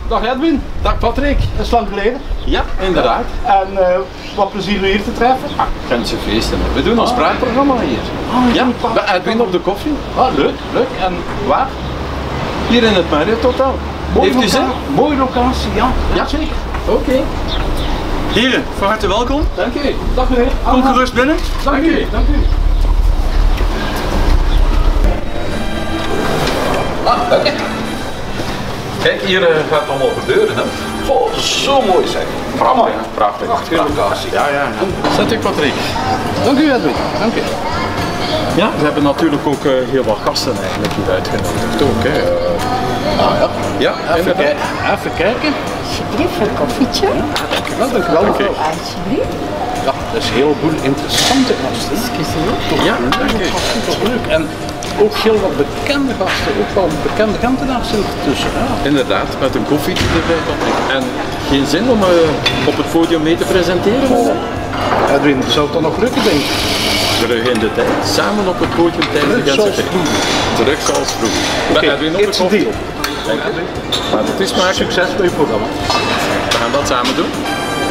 Dag Edwin. Dag Patrick. Dat is lang geleden. Ja, inderdaad. En wat plezier u hier te treffen. Gentse feesten. We doen ons praatprogramma hier. Ja, bij Edwin op de koffie. Leuk, leuk. En waar? Hier in het Marriott Hotel. Heeft u zin? Mooie locatie, ja. Zeker. Oké. Heren, van harte welkom. Dank u. Dag meneer. Kom gerust binnen. Dank u. Dank u. Oké. Kijk, hier gaat het allemaal gebeuren, hè? Oh, zo mooi zeg. Prachtig, prachtig. Prachtige locatie. Ja. Zet u Patrick. Dank u Edwin. Dank u. Ja, we hebben natuurlijk ook heel wat gasten eigenlijk hier uitgenodigd ook. Hè. Ja, inderdaad. Even kijken. Alsjeblieft, een koffietje. Dankjewel, dankjewel. Alsjeblieft. Ja, dat is een heleboel interessante gasten. Ja, dank u. Toch leuk. En ook heel wat bekende gasten, ook wel bekende Gentenaars zitten tussen. Ja. Inderdaad, met een koffie erbij, Patrick. En geen zin om op het podium mee te presenteren? Edwin, zou het dan nog lukken, denk ik? Terug in de tijd, samen op het podium tijdens de Gentse feesten. Terug zoals vroeger. Bij Edwin op de koffie. Deal. Dank u. Laat het eens maken. Succes bij je programma. We gaan dat samen doen.